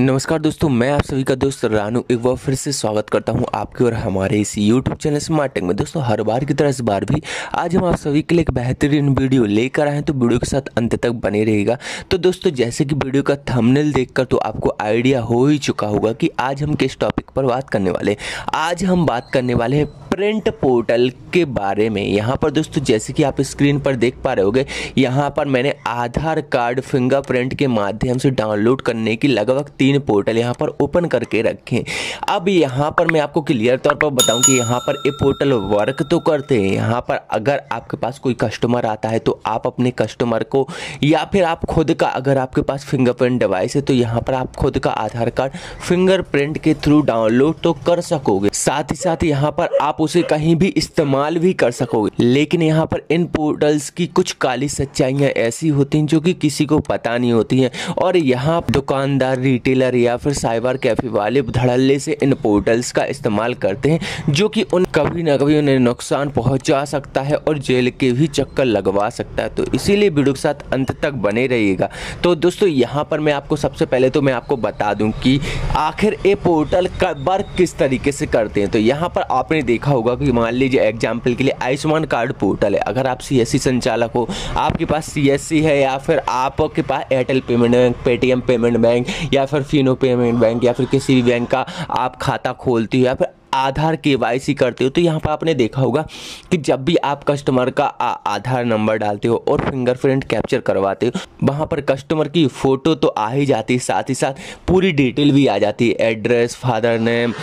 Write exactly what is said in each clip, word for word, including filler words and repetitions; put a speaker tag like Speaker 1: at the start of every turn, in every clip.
Speaker 1: नमस्कार दोस्तों, मैं आप सभी का दोस्त रानू एक बार फिर से स्वागत करता हूं आपके और हमारे इस यूट्यूब चैनल स्मार्ट टेक में। दोस्तों, हर बार की तरह इस बार भी आज हम आप सभी के लिए एक बेहतरीन वीडियो लेकर आए हैं, तो वीडियो के साथ अंत तक बने रहेगा। तो दोस्तों, जैसे कि वीडियो का थंबनेल देखकर तो आपको आइडिया हो ही चुका होगा कि आज हम किस टॉपिक पर बात करने वाले हैं। आज हम बात करने वाले हैं प्रिंट पोर्टल के बारे में। यहाँ पर दोस्तों, जैसे कि आप स्क्रीन पर देख पा रहे होंगे, यहाँ पर मैंने आधार कार्ड फिंगरप्रिंट के माध्यम से डाउनलोड करने की लगभग तीन पोर्टल यहाँ पर ओपन करके रखे। अब यहाँ पर मैं आपको क्लियर तौर पर बताऊं कि यहाँ पर ये पोर्टल वर्क तो करते हैं। यहाँ पर अगर आपके पास कोई कस्टमर आता है तो आप अपने कस्टमर को, या फिर आप खुद का, अगर आपके पास फिंगरप्रिंट डिवाइस है तो यहाँ पर आप खुद का आधार कार्ड फिंगरप्रिंट के थ्रू डाउनलोड तो कर सकोगे, साथ ही साथ यहाँ पर आप उसे कहीं भी इस्तेमाल भी कर सकोगे। लेकिन यहाँ पर इन पोर्टल्स की कुछ काली सच्चाइयाँ ऐसी होती हैं जो कि किसी को पता नहीं होती हैं, और यहाँ दुकानदार, रिटेलर या फिर साइबर कैफे वाले धड़ल्ले से इन पोर्टल्स का इस्तेमाल करते हैं, जो कि उन कभी ना कभी उन्हें नुकसान पहुंचा सकता है और जेल के भी चक्कर लगवा सकता है। तो इसीलिए वीडियो के साथ अंत तक बने रहिएगा। तो दोस्तों, यहाँ पर मैं आपको सबसे पहले तो मैं आपको बता दूं कि आखिर ये पोर्टल का वर्क किस तरीके से करते हैं। तो यहाँ पर आपने देखा होगा कि मान लीजिए एग्जाम्पल के लिए आयुष्मान कार्ड पोर्टल है। अगर आप सी एस सी संचालक हो, आपके पास सी एस सी है, या फिर आपके पास Airtel payment bank, Paytm payment bank, या फिर फिनो पेमेंट बैंक, या फिर किसी भी बैंक का आप खाता खोलती हो, या फिर आधार के वाई सी करते हो, तो यहाँ पर आपने देखा होगा कि जब भी आप कस्टमर का आधार नंबर डालते हो और फिंगरप्रिंट कैप्चर करवाते हो, वहाँ पर कस्टमर की फ़ोटो तो आ ही जाती है, साथ ही साथ पूरी डिटेल भी आ जाती है, address, father name,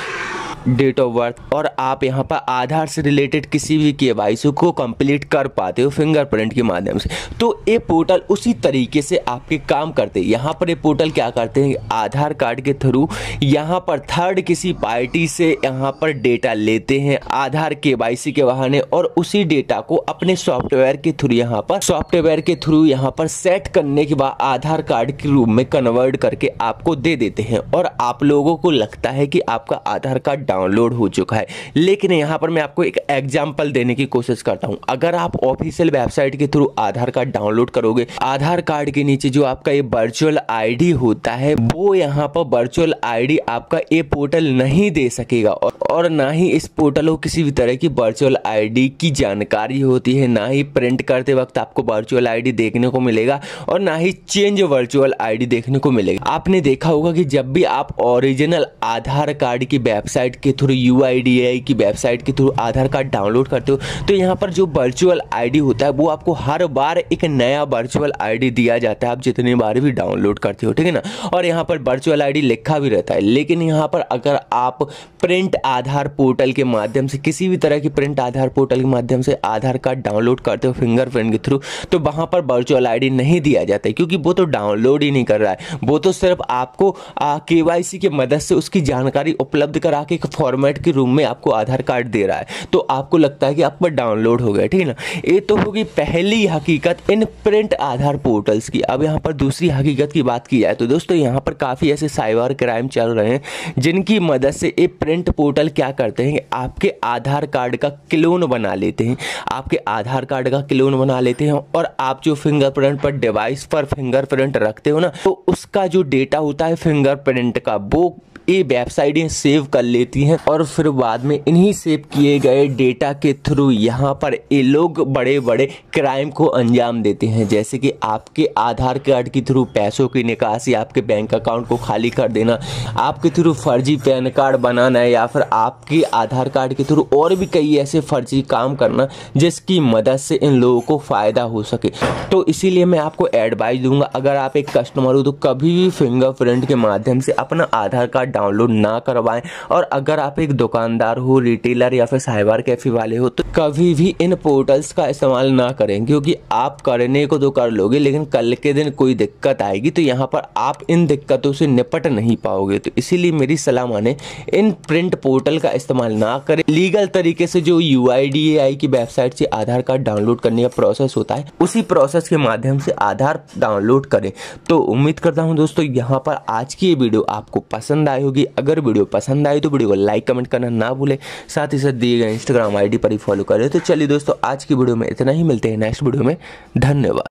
Speaker 1: date of birth, और आप यहाँ पर आधार से रिलेटेड किसी भी केवाईसी को कंप्लीट कर पाते हो फिंगरप्रिंट के माध्यम से। तो ये पोर्टल उसी तरीके से आपके काम करते हैं। यहाँ पर ये पोर्टल क्या करते हैं, आधार कार्ड के थ्रू यहाँ पर थर्ड किसी पार्टी से यहाँ पर डेटा लेते हैं आधार केवाईसी के बहाने, और उसी डेटा को अपने सॉफ्टवेयर के थ्रू यहाँ पर सॉफ्टवेयर के थ्रू यहाँ पर सेट करने के बाद आधार कार्ड के रूप में कन्वर्ट करके आपको दे देते हैं, और आप लोगों को लगता है कि आपका आधार कार्ड डाउनलोड हो चुका है। लेकिन यहाँ पर मैं आपको एक एग्जांपल देने की कोशिश करता हूँ। अगर आप ऑफिशियल वेबसाइट के थ्रू आधार कार्ड डाउनलोड करोगे, आधार कार्ड के नीचे जो आपका ये वर्चुअल आईडी होता है, वो यहाँ पर वर्चुअल आईडी आपका ये पोर्टल नहीं दे सकेगा, और, और ना ही इस पोर्टल को किसी भी तरह की वर्चुअल आईडी की जानकारी होती है, ना ही प्रिंट करते वक्त आपको वर्चुअल आईडी देखने को मिलेगा, और ना ही चेंज वर्चुअल आईडी देखने को मिलेगा। आपने देखा होगा कि जब भी आप ओरिजिनल आधार कार्ड की वेबसाइट के through, U I D A I की वेबसाइट के थ्रू आधार कार्ड डाउनलोड करते हो, तो यहाँ पर जो वर्चुअल आईडी होता है वो आपको हर बार एक नया वर्चुअल आईडी दिया जाता है, आप जितनी बार भी डाउनलोड करते हो, ठीक है ना। और यहाँ पर वर्चुअल आईडी लिखा भी रहता है। लेकिन यहाँ पर अगर आप प्रिंट आधार पोर्टल के माध्यम से, किसी भी तरह की प्रिंट आधार पोर्टल के माध्यम से आधार कार्ड डाउनलोड करते हो फिंगरप्रिंट के थ्रू, तो वहाँ पर वर्चुअल आईडी नहीं दिया जाता है, क्योंकि वो तो डाउनलोड ही नहीं कर रहा है, वो तो सिर्फ आपको के वाई सी की मदद से उसकी जानकारी उपलब्ध करा के फॉर्मेट के रूम में आपको आधार कार्ड दे रहा है, तो आपको लगता है कि आप पर डाउनलोड हो गया, ठीक है ना। ये तो होगी पहली हकीकत इन प्रिंट आधार पोर्टल्स की। अब यहाँ पर दूसरी हकीकत की बात की जाए तो दोस्तों, यहाँ पर काफ़ी ऐसे साइबर क्राइम चल रहे हैं जिनकी मदद से ये प्रिंट पोर्टल क्या करते हैं, आपके आधार कार्ड का क्लोन बना लेते हैं, आपके आधार कार्ड का क्लोन बना लेते हैं, और आप जो फिंगरप्रिंट पर डिवाइस पर फिंगरप्रिंट रखते हो ना, तो उसका जो डेटा होता है फिंगरप्रिंट का, वो ये वेबसाइटें सेव कर लेती हैं, और फिर बाद में इन्हीं सेव किए गए डेटा के थ्रू यहाँ पर ये लोग बड़े बड़े क्राइम को अंजाम देते हैं। जैसे कि आपके आधार कार्ड के थ्रू पैसों की निकासी, आपके बैंक अकाउंट को खाली कर देना, आपके थ्रू फर्जी पैन कार्ड बनाना, या फिर आपके आधार कार्ड के थ्रू और भी कई ऐसे फर्जी काम करना जिसकी मदद से इन लोगों को फ़ायदा हो सके। तो इसीलिए मैं आपको एडवाइस दूंगा, अगर आप एक कस्टमर हो तो कभी भी फिंगरप्रिंट के माध्यम से अपना आधार कार्ड डाउनलोड ना करवाएं, और अगर आप एक दुकानदार हो, रिटेलर या फिर साइबर कैफे वाले हो, तो कभी भी इन पोर्टल्स का इस्तेमाल ना करें, क्योंकि आप करने को तो कर लोगे लेकिन कल के दिन कोई दिक्कत आएगी तो यहाँ पर आप इन दिक्कतों से निपट नहीं पाओगे। तो इसीलिए मेरी सलाह माने, इन प्रिंट पोर्टल का इस्तेमाल ना करें। लीगल तरीके से जो you I D A I की वेबसाइट से आधार कार्ड डाउनलोड करने का प्रोसेस होता है, उसी प्रोसेस के माध्यम से आधार डाउनलोड करें। तो उम्मीद करता हूँ दोस्तों, यहाँ पर आज की ये वीडियो आपको पसंद आई होगी। अगर वीडियो पसंद आई तो वीडियो को लाइक कमेंट करना ना भूलें, साथ ही साथ दिए गए इंस्टाग्राम आईडी पर ही फॉलो करें। तो चलिए दोस्तों, आज की वीडियो में इतना ही, मिलते हैं नेक्स्ट वीडियो में। धन्यवाद।